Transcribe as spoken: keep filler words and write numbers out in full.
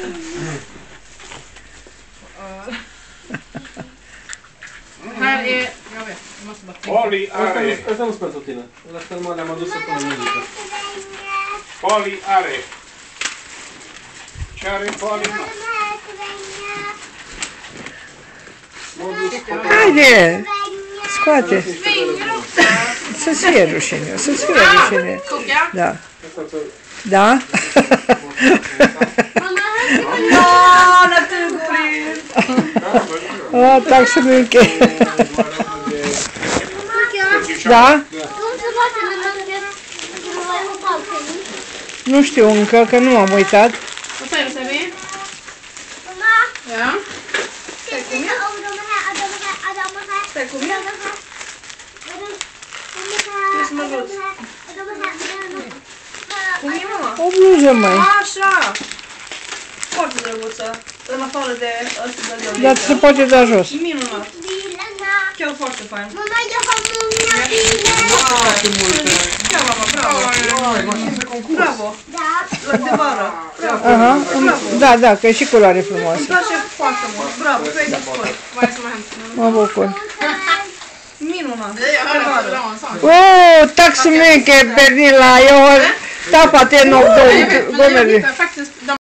Här är, jag vet, jag måste bara tänka. Poli are. Ăsta nu-s pentru tine. Ăsta numai le-am adus să pun în muzică. Poli are. Ce are Poli? Haide! Scoate! Să-ți fie rușine, să-ți fie rușine. Da. Da? Åh, naturligt! Åh, tack så mycket. Da? Nu știu încă, că nu m-am uitat. Vad säger du, Sebi? Mamma! Ja? Säg kom igen. Säg kom igen. Det är som en råd. Kom igen, mamma. O bluză, măi. Așa! Foarte drăguță. În afară de ăsta de Dar se poate da jos. Minunat. Chiar foarte fain. Mama, eu am una bine. Chiar, mama, bravo. Bravo. Da. La de vară. Bravo. Aha. Da, da, că e și culoare frumoasă. Îmi place foarte mult. Bravo, tu ai spus. Vad är det som har hänt? Mă bucur. Minunat. Åh, tack så mycket Pernilla. Jag har tappat en av de Men jag gångerna. tittar faktiskt